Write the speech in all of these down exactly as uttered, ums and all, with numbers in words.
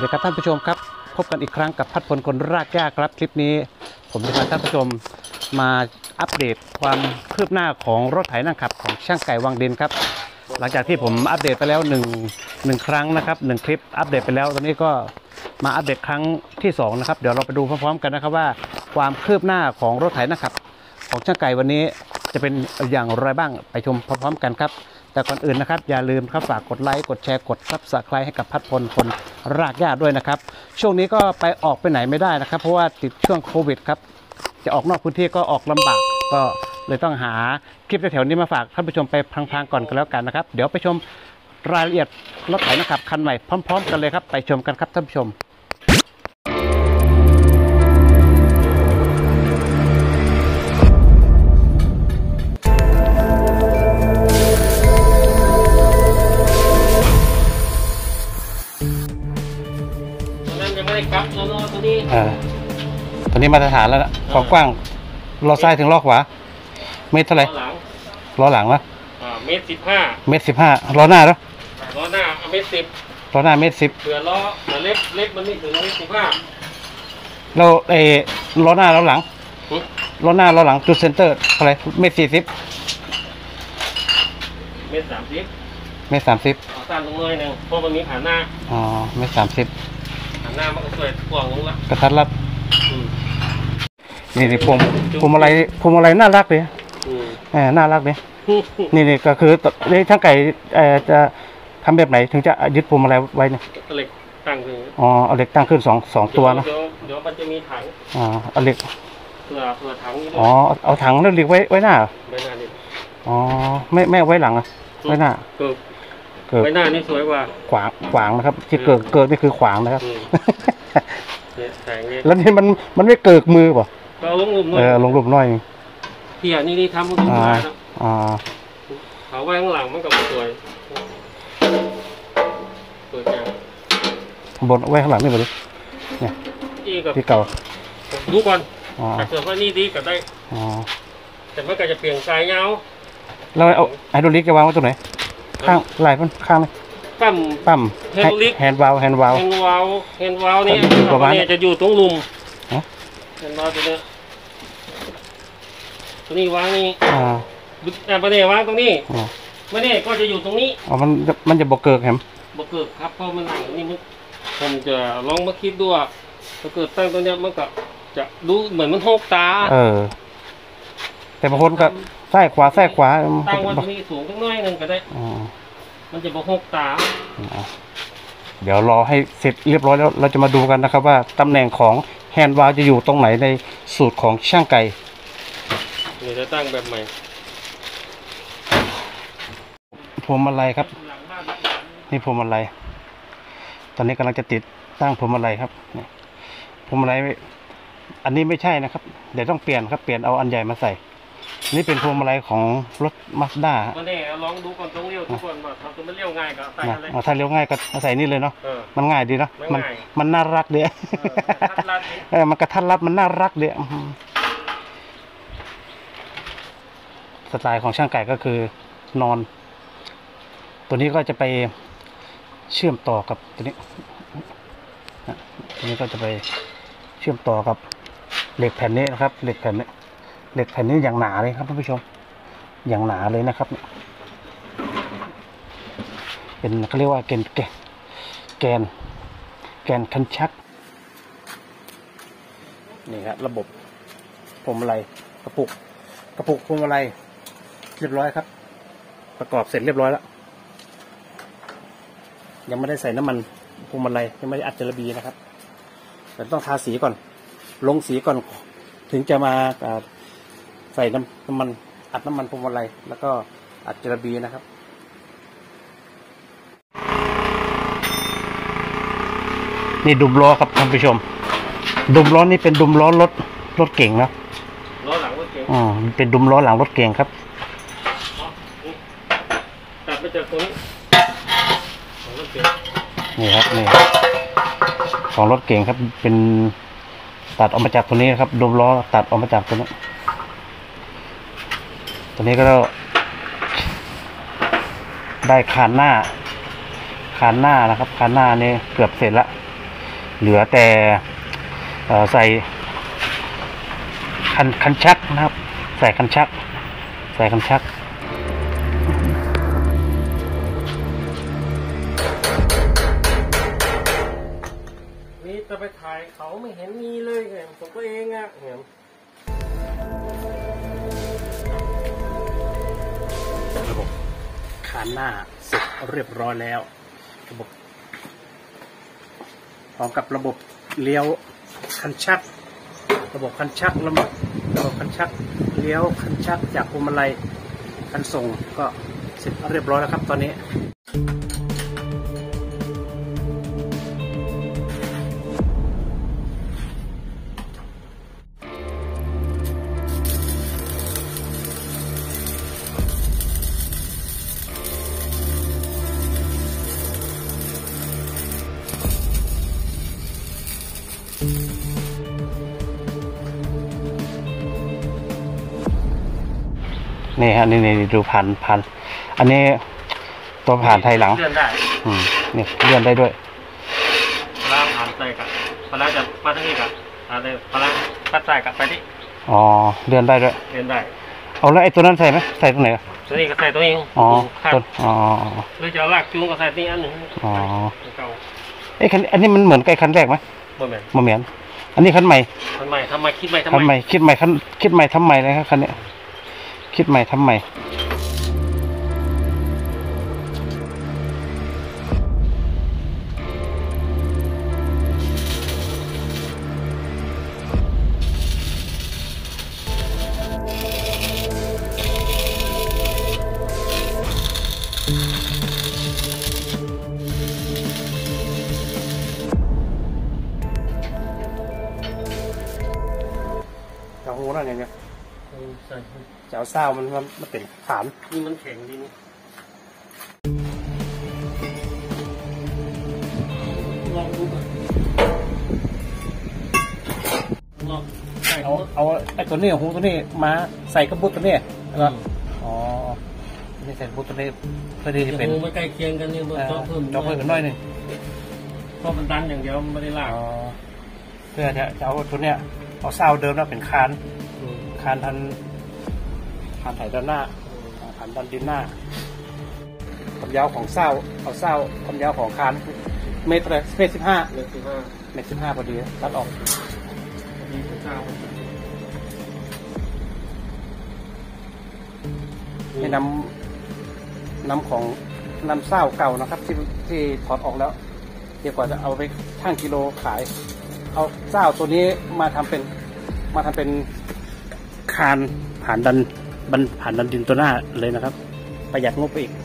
วัสดีครับท่านผู้ชมครับพบกันอีกครั้งกับพัดพลคนรากหญ้าครับคลิปนี้ผมจะพาท่านผู้ชมมาอัปเดตความคืบหน้าของรถไถนาขับของช่างไก่วังดินครับหลังจากที่ผมอัปเดตไปแล้วหนึ่งหนึ่งครั้งนะครับหนึ่งคลิปอัปเดตไปแล้วตอนนี้ก็มาอัปเดตครั้งที่สองนะครับเดี๋ยวเราไปดูพร้อมๆกันนะครับว่าความคืบหน้าของรถไถนาขับของช่างไก่วันนี้จะเป็นอย่างไรบ้างไปชมพร้อมๆกันครับแต่ก่อนอื่นนะครับอย่าลืมครับฝากกดไลค์กดแชร์กดซับสไครบ์ให้กับพัดพลคนรากหญ้าด้วยนะครับช่วงนี้ก็ไปออกไปไหนไม่ได้นะครับเพราะว่าติดช่วงโควิดครับจะออกนอกพื้นที่ก็ออกลำบากก็เลยต้องหาคลิปแถวๆนี้มาฝากท่านผู้ชมไปพังๆก่อนกันแล้วกันนะครับเดี๋ยวไปชมรายละเอียดรถไถนาขับคันใหม่พร้อมๆกันเลยครับไปชมกันครับท่านผู้ชมครับตัวนี้ตัวนี้อ่าตัวนี้มาตรฐานแล้วนะความกว้างล้อซ้ายถึงล้อขวาเมตรเท่าไหร่ล้อหลังนะอ่าเมตรสิบห้าเมตรสิบห้าล้อหน้าแล้วล้อหน้าเมตรสิบล้อหน้าเมตรสิบเผื่อล้อเล็กเล็กมันไม่ถึงเมตรสิบห้าเราเอล้อหน้าล้อหลังล้อหน้าล้อหลังจุดเซนเตอร์เท่าไหร่เมตรสี่สิบเมตรสามสิบเมตรสามสิบเอาสั้นลงเลยหนึ่งเพราะมันมีขาหน้าอ๋อเมตรสามสิบหน้ามันก็สวยกว้างลงละกระทัดรัดนี่นี่พวงพวงอะไรพวงอะไรน่ารักเลยแหมน่ารักเลยนี่นี่ก็คือนี่ช่างไก่จะทำแบบไหนถึงจะยึดพวงอะไรไว้เนี่ยเหล็กตั้งขึ้นอ๋อเอาเหล็กตั้งขึ้นสองสองตัวนะเดี๋ยวเดี๋ยวมันจะมีถังอ๋อเอาเหล็กเผื่อเผื่อถังอ๋อเอาถังแล้วเหล็กไว้ไว้หน้าไว้หน้านี่อ๋อไม่ไม่ไว้หลังอ่ะไว้หน้าเกิดไว้หน้านี่สวยกว่าขวางขวางนะครับที่เกิดเกิดนี่คือขวางนะครับแล้วนี่มันมันไม่เกิดมือป่ะก็ลงหลุมหน่อยเออลงหลุมหน่อยเพี่ยนี่นี่ทำมันสวยนะอ่าเขาไว้ข้างหลังมันกับสวยสวยจังบนไว้ข้างหลังนี่บ่ดิเนี่ยที่เก่าดูก่อนแต่เกิดว่านี่ดีก็ได้อ๋อแต่เมื่อกี้จะเปลี่ยนสายเงาเราเอาไฮดรอลิกจะวางไว้ตรงไหนข้างไหล่มันข้างเลยปั๊มปั๊มแฮนด์ลิกแฮนด์วาลแฮนด์วาลแฮนด์วาลแฮนด์วาลนี่ตัวนี้จะอยู่ตรงลุมแฮนด์วาลตัวนี้ตัวนี้วางนี่อ่าอ่าประเดี๋ยววางตรงนี้ไม่ได้ก็จะอยู่ตรงนี้อ๋อมันมันจะบกเกิดแฮมบกเกิดครับเพราะมันหนังนี่มันผมจะลองมาคิดดูว่าถ้าเกิดตั้งตัวนี้มันก็จะดูเหมือนมันหกตาเออแต่บางคนก็ซ้ายขวาซ้ายขวาตั้งวันนี้สูงตั้งน้อยนึงก็ได้มันจะบอกหกตาเดี๋ยวรอให้เสร็จเรียบร้อยแล้วเราจะมาดูกันนะครับว่าตำแหน่งของแฮนด์วาลจะอยู่ตรงไหนในสูตรของช่างไก่เดี๋ยวจะตั้งแบบใหม่พวงมาลัยครับนี่พวงมาลัยตอนนี้กำลังจะติดตั้งพวงมาลัยครับพวงมาลัยอันนี้ไม่ใช่นะครับเดี๋ยวต้องเปลี่ยนครับเปลี่ยนเอาอันใหญ่มาใส่นี่เป็นพวงมาลัยของรถมาสด้าวันนี้ลองดูก่อนต้องเลี้ยวทุกคนว่าทำตัวมันเลี้ยวง่ายก็ใส่อะไรถ้าเลี้ยวง่ายก็ใส่นี่เลยเนาะมันง่ายดีเนาะมันมันน่ารักเดียเออมันกระทัดรัดมันน่ารักเดียสไตล์ของช่างไก่ก็คือนอนตัวนี้ก็จะไปเชื่อมต่อกับตัวนี้ตัวนี้ก็จะไปเชื่อมต่อกับเหล็กแผ่นนี้นะครับเหล็กแผ่นนี้เหล็กแผ่นนี้อย่างหนาเลยครับท่านผู้ชมอย่างหนาเลยนะครับเป็นเขาเรียกว่าแกนแกนแกนแกนคันชักนี่ครับระบบพวงมาลัยกระปุกกระปุกพวงมาลัยเรียบร้อยครับประกอบเสร็จเรียบร้อยแล้วยังไม่ได้ใส่น้ำมันพวงมาลัยยังไม่ได้อัดเจลบีนะครับแต่ต้องทาสีก่อนลงสีก่อนถึงจะมาใส่น้ำน้ำมันอัดน้ำมันพวงมาลัยแล้วก็อัดเจลบีนะครับนี่ดุมล้อครับท่านผู้ชมดุมล้อนี่เป็นดุมล้อรถรถเก่งนะล้อหลังรถเก่งอ๋อเป็นดุมล้อหลังรถเก่งครับตัดไปจากตรงนี้ของรถเก่งนี่ครับนี่ของรถเก่งครับเป็นตัดออกมาจากตัวนี้ครับดุมล้อตัดออกมาจากตัวนี้ตัวนี้ก็ได้คานหน้าคานหน้านะครับคานหน้านี่เกือบเสร็จแล้วเหลือแต่เอ่อใส่คันคันชักนะครับใส่คันชักใส่คันชักนี่จะไปถ่ายเขาไม่เห็นมีเลยไงผมก็เองอ่ะเห็นระบบคานหน้าเสร็จเรียบร้อยแล้วระบบพร้อมกับระบบเลี้ยวคันชักระบบคันชักระบบระบบคันชักเลี้ยวคันชักจากพวงมาลัยคันส่งก็เสร็จเรียบร้อยแล้วครับตอนนี้นี่ฮะนี่นี่ดูผ่านผ่านอันนี้ตัวผ่านไทยหลังเลื่อนได้อืมนี่เลื่อนได้ด้วยพลาผ่านใส่กับพลาจะมาที่นี่กับอะไรพลาปัดใส่กับไปที่อ๋อเลื่อนได้ด้วยเลื่อนได้เอาแล้วไอ้ตัวนั้นใส่ไหมใส่ตรงไหนตัวนี้ก็ใส่ตัวนี้อ๋อต้นอ๋อหรือจะลากจูงก็ใส่ที่อันหนึ่งอ๋อไอ้คันอันนี้มันเหมือนกับคันแรกไหมบ่เหมือนบ่เหมือนอันนี้คันใหม่คันใหม่ทำไมคิดใหม่ทำไมคิดใหม่คันคิดใหม่ทำใหม่เลยครับคันนี้คิดใหม่ทำใหม่จะหูนั่นไงเนี่ยจะเอาเศร้ามันมันมันเป็นฐานนี่มันแข็งดีนี่ลองดูกันลองเอาเอาไอ้ตัวนี้หูตัวนี้มาใส่กระบุตตัวนี้แล้วอ๋อนี่ใส่กระบุตตัวนี้เพื่อที่จะเป็นหูมันใกล้เคียงกันนี่มันจอเพิ่มจอเพิ่มกันน้อยนึงเพราะมันดันอย่างเดียวไม่ได้ลากเพื่อจะจะเอาตัวเนี้ยเอาเศร้าเดิมแล้วเป็นคานคานทันคานไถด้านหน้าคานดันดินหน้าความยาวของเศร้าเอาเศร้าความยาวของคานเมตรเลยเมตรสิบห้าเมตรสิบห้าเมตรสิบห้าพอดีตัดออกนี่นำนำของนำเศร้าเก่านะครับที่ที่ถอดออกแล้วเดี๋ยวกว่าจะเอาไปชั่งกิโลขายเอาเศร้าตัวนี้มาทำเป็นมาทำเป็นคานผ่านดันบันผ่านดันดินตัวหน้าเลยนะครับประหยัดงบไปอีก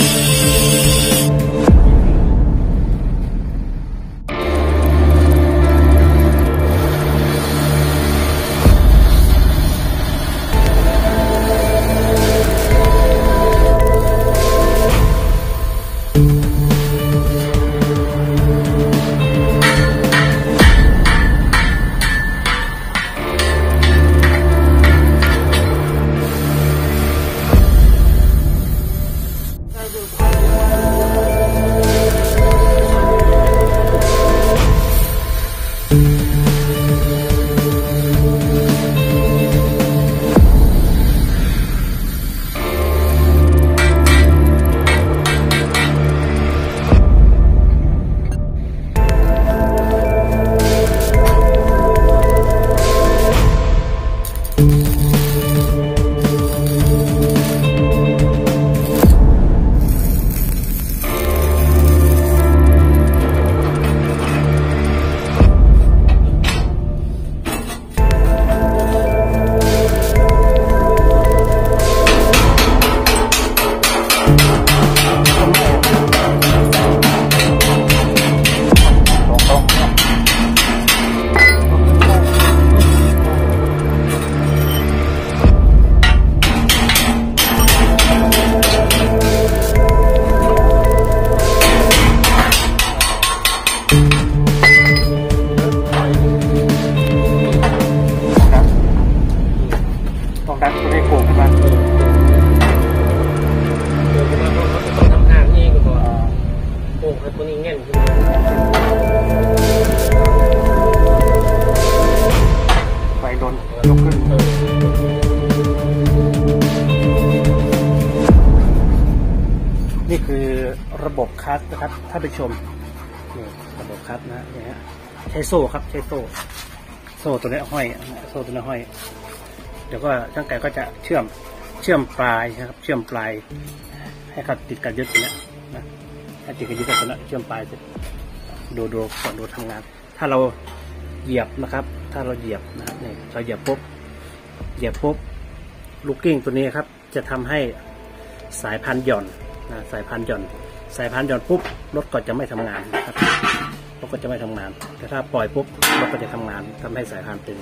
นี่คือระบบคัสนะครับท่านผู้ชมนี่ระบบคัสนะนี่ฮะใช้โซ่ครับใช้โซ่โซ่ตัวนี้ห้อยโซ่ตัวนี้ห้อยเดี๋ยวก็ช่างไก่ก็จะเชื่อมเชื่อมปลายนะครับเชื่อมปลายให้เขาติดกันยึดตัวนี้นะให้ติดกันยึดกันตัวนี้เชื่อมปลายดูดูก่อนดูทำงานถ้าเราเหยียบนะครับถ้าเราเหยียบนะนี่เราเหยียบปุ๊บเหยียบปุ๊บลูกกิ้งตัวนี้ครับจะทำให้สายพันหย่อนนะสายพันหย่อนสายพันหย่อนปุ๊บรถก็จะไม่ทำงานนะครับรถก็จะไม่ทำงานแต่ถ้าปล่อยปุ๊บรถก็จะทำงานทำให้สายพันตึง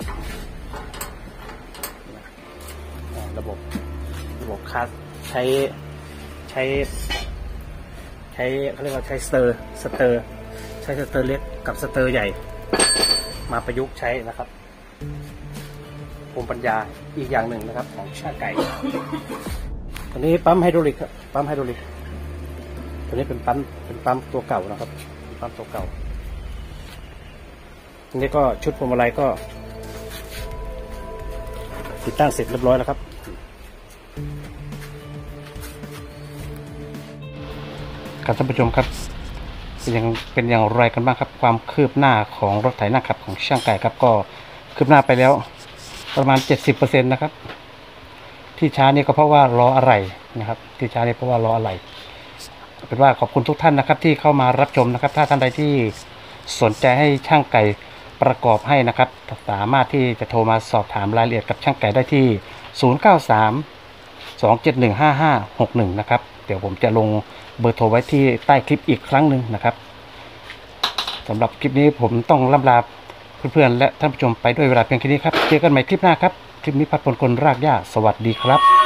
ระบบระบบคัสใช้ใช้ใช้เขาเรียกว่าใช้สเตอร์สเตอร์ใช้สเตอร์เล็กกับสเตอร์ใหญ่มาประยุกต์ใช้นะครับภูมิปัญญาอีกอย่างหนึ่งนะครับของช่างไก่อันนี้ปั๊มไฮดรอลิกครับปั๊มไฮดรอลิกตัวนี้เป็นปั๊มเป็นปั๊มตัวเก่านะครับปั๊มตัวเก่าทีนี้ก็ชุดพวงมาลัยก็ติดตั้งเสร็จเรียบร้อยแล้วครับครับท่านผู้ชมครับเป็นอย่างเป็นอย่างไรกันบ้างครับความคืบหน้าของรถไถนาขับของช่างไก่ครับก็คืบหน้าไปแล้วประมาณ เจ็ดสิบเปอร์เซ็นต์ นะครับที่ช้านี่ก็เพราะว่ารออะไรนะครับที่ช้านี่เพราะว่ารออะไรเป็นว่าขอบคุณทุกท่านนะครับที่เข้ามารับชมนะครับถ้าท่านใดที่สนใจให้ช่างไก่ประกอบให้นะครับสามารถที่จะโทรมาสอบถามรายละเอียดกับช่างไก่ได้ที่ศูนย์ เก้า สาม สอง เจ็ด หนึ่ง ห้า ห้า หก หนึ่งนะครับเดี๋ยวผมจะลงเบอร์โทรไว้ที่ใต้คลิปอีกครั้งหนึ่งนะครับสำหรับคลิปนี้ผมต้องล่ำลาเพื่อนๆและท่านผู้ชมไปด้วยเวลาเพียงแค่นี้ครับเจอกันใหม่คลิปหน้าครับคลิปนี้พัดพลคนรากหญ้าสวัสดีครับ